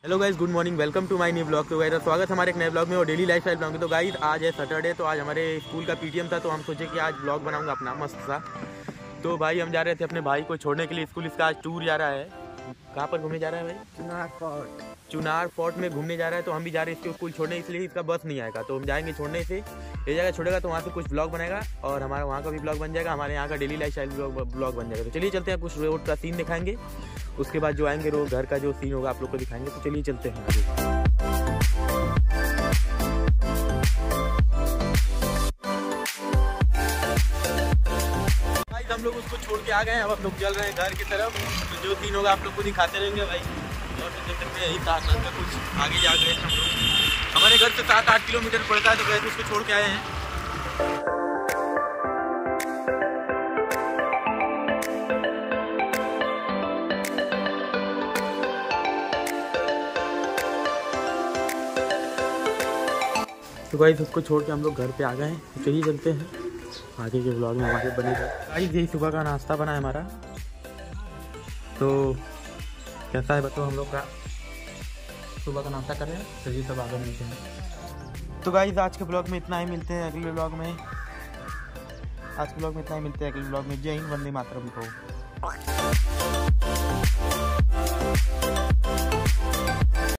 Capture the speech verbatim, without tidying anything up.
Hello guys, good morning, welcome to my new blog. तो guys स्वागत हमारे एक नए ब्लॉग में और डेली लाइफस्टाइल ब्लॉग में। तो गाइस आज है सैटरडे, तो आज हमारे स्कूल का पीटीएम था, तो हम सोचे कि आज ब्लॉग बनाऊंगा अपना मस्त सा। तो भाई हम जा रहे थे अपने भाई को छोड़ने के लिए स्कूल। इसका आज टूर जा रहा है। कहाँ पर घूमने जा रहा है भाई? चुनार फोर्ट। चुनार फोर्ट में घूमने जा रहा है। तो हम भी जा रहे हैं इसको स्कूल छोड़ने, इसलिए इसका बस नहीं आएगा। तो हम जाएंगे छोड़ने से, ये जगह छोड़ेगा तो वहाँ से कुछ ब्लॉग बनेगा और हमारा वहाँ का भी ब्लॉग बन जाएगा, हमारे यहाँ का डेली लाइफस्टाइल ब्लॉग बन जाएगा। तो चलिए चलते हैं, कुछ रोड का सीन दिखाएंगे, उसके बाद जो आएंगे रोड घर का जो सीन होगा आप लोग को दिखाएंगे। तो चलिए चलते हैं आगे। हम लोग उसको छोड़ के आ गए हैं, अब हम लोग चल रहे हैं घर की तरफ। तो जो सीन होगा आप लोग को दिखाते रहेंगे भाई। और तो देख सकते हैं यही साथ का कुछ आगे जा गए हम लोग। हमारे घर से सात आठ किलोमीटर पड़ता है, तो गए उसको छोड़ के आए हैं। तो गाइस उसको छोड़ के हम लोग घर पे आ गए हैं। तो चलिए चलते हैं आगे के ब्लॉग में हमारे बने रहे। गाइस यही सुबह का नाश्ता बना है हमारा, तो कैसा है बताओ। हम लोग का सुबह का नाश्ता कर रहे हैं। चलिए सब आगे मिलते हैं। तो गाइस आज के ब्लॉग में इतना ही, मिलते हैं अगले ब्लॉग में। आज के ब्लॉग में इतना ही, मिलते हैं अगले ब्लॉग में। जय हिंद, वंदे मातरम को।